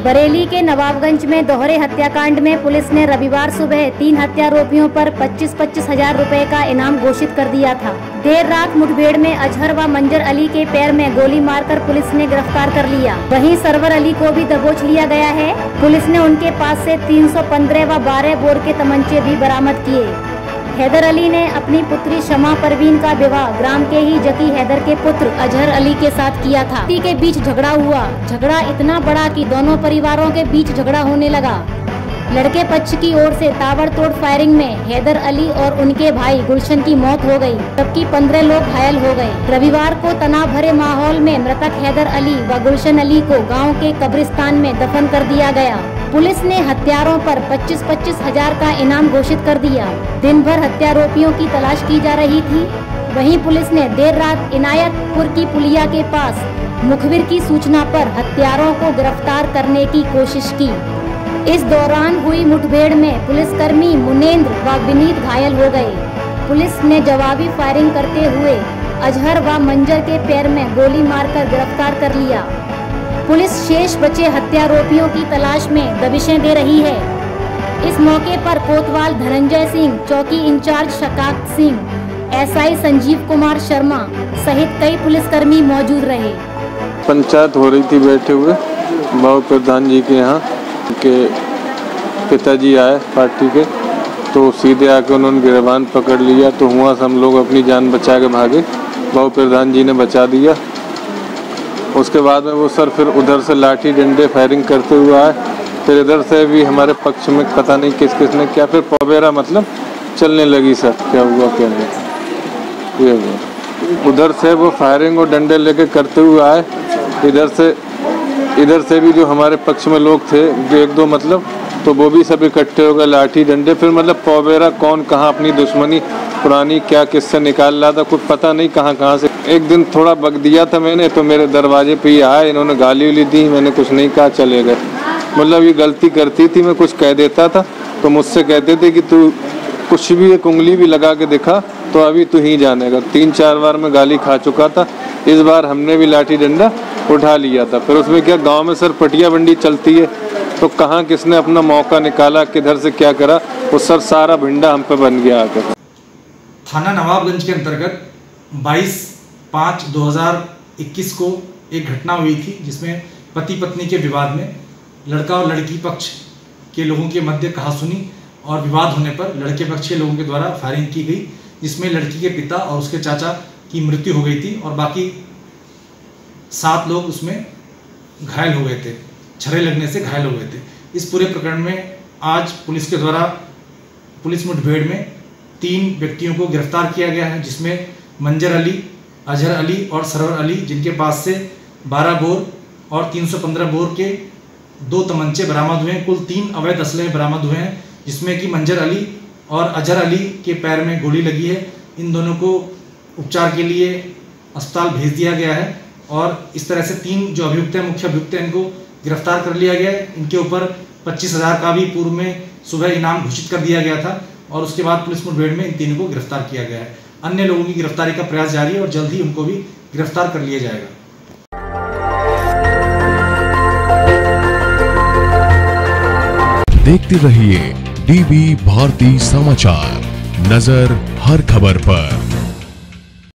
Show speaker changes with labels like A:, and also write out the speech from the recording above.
A: बरेली के नवाबगंज में दोहरे हत्याकांड में पुलिस ने रविवार सुबह 3 हत्यारोपियों पर 25-25 हजार रुपए का इनाम घोषित कर दिया था। देर रात मुठभेड़ में अजहर व मंजर अली के पैर में गोली मारकर पुलिस ने गिरफ्तार कर लिया। वहीं सरवर अली को भी दबोच लिया गया है। पुलिस ने उनके पास से 315 व 12 बोर के तमंचे भी बरामद किए। हैदर अली ने अपनी पुत्री शमा परवीन का विवाह ग्राम के ही जकी हैदर के पुत्र अजहर अली के साथ किया था। के बीच झगड़ा हुआ। झगड़ा इतना बड़ा कि दोनों परिवारों के बीच झगड़ा होने लगा। लड़के पक्ष की ओर से ताबड़तोड़ फायरिंग में हैदर अली और उनके भाई गुलशन की मौत हो गई, जबकि 15 लोग घायल हो गए। रविवार को तनाव भरे माहौल में मृतक हैदर अली व गुलशन अली को गाँव के कब्रिस्तान में दफन कर दिया गया। पुलिस ने हत्यारों पर 25-25 हजार का इनाम घोषित कर दिया। दिन भर हत्यारोपियों की तलाश की जा रही थी। वहीं पुलिस ने देर रात इनायतपुर की पुलिया के पास मुखबिर की सूचना पर हत्यारों को गिरफ्तार करने की कोशिश की। इस दौरान हुई मुठभेड़ में पुलिसकर्मी मुनेंद्र व विनीत घायल हो गए। पुलिस ने जवाबी फायरिंग करते हुए अजहर व मंजर के पैर में गोली मारकर गिरफ्तार कर लिया। पुलिस शेष बचे हत्यारोपियों की तलाश में दबिशें दे रही है। इस मौके पर कोतवाल धनंजय सिंह, चौकी इंचार्ज शकात सिंह, एसआई संजीव कुमार शर्मा सहित कई पुलिसकर्मी मौजूद रहे।
B: पंचायत हो रही थी बैठे हुए बाबू प्रधान जी के यहाँ के पिताजी आए पार्टी के, तो सीधे आके उन्होंने गिरबान पकड़ लिया। तो हुआ हम लोग अपनी जान बचा के भागे, बाबू प्रधान जी ने बचा दिया। उसके बाद में वो सर फिर उधर से लाठी डंडे फायरिंग करते हुए आए। फिर इधर से भी हमारे पक्ष में पता नहीं किस किस ने क्या, फिर पवेरा मतलब चलने लगी। सर क्या हुआ क्या नहीं, ये हुआ। उधर से वो फायरिंग और डंडे लेके करते हुए आए। इधर से भी जो हमारे पक्ष में लोग थे जो 1-2 मतलब, तो वो भी सब इकट्ठे हो गए, लाठी डंडे। फिर मतलब पवेरा कौन कहाँ अपनी दुश्मनी पुरानी क्या किससे निकाल रहा था, कुछ पता नहीं कहाँ से। एक दिन थोड़ा बग दिया था मैंने, तो मेरे दरवाजे पे ही आए, इन्होंने गाली उली दी, मैंने कुछ नहीं कहा, चले गए। मतलब ये गलती करती थी, मैं कुछ कह देता था तो मुझसे कहते थे कि तू कुछ भी एक उंगली भी लगा के दिखा तो अभी तू ही जानेगा। 3-4 बार मैं गाली खा चुका था। इस बार हमने भी लाठी डंडा उठा लिया था। फिर उसमें क्या गाँव में सर पटिया बंडी चलती है, तो कहाँ किसने अपना मौका निकाला, किधर से क्या करा, वो सर सारा भिंडा हम पे बन गया आकर।
C: थाना नवाबगंज के अंतर्गत 22/5/2021 को एक घटना हुई थी, जिसमें पति पत्नी के विवाद में लड़का और लड़की पक्ष के लोगों के मध्य कहासुनी और विवाद होने पर लड़के पक्ष के लोगों के द्वारा फायरिंग की गई, जिसमें लड़की के पिता और उसके चाचा की मृत्यु हो गई थी और बाकी 7 लोग उसमें घायल हो गए थे, छर्रे लगने से घायल हो गए थे। इस पूरे प्रकरण में आज पुलिस के द्वारा पुलिस मुठभेड़ में 3 व्यक्तियों को गिरफ्तार किया गया है, जिसमें मंजर अली, अजहर अली और सरवर अली, जिनके पास से 12 बोर और 315 बोर के 2 तमंचे बरामद हुए हैं। कुल 3 अवैध असले बरामद हुए हैं, जिसमें कि मंजर अली और अजहर अली के पैर में गोली लगी है। इन दोनों को उपचार के लिए अस्पताल भेज दिया गया है और इस तरह से 3 जो अभियुक्त हैं, मुख्य अभियुक्त हैं, इनको गिरफ्तार कर लिया गया है। इनके ऊपर 25 हजार का भी पूर्व में सुबह इनाम घोषित कर दिया गया था और उसके बाद पुलिस मुठभेड़ में इन 3 को गिरफ्तार किया गया है। अन्य लोगों की गिरफ्तारी का प्रयास जारी है और जल्द ही उनको भी गिरफ्तार कर लिया जाएगा।
D: देखते रहिए डीबी भारती समाचार, नजर हर खबर पर।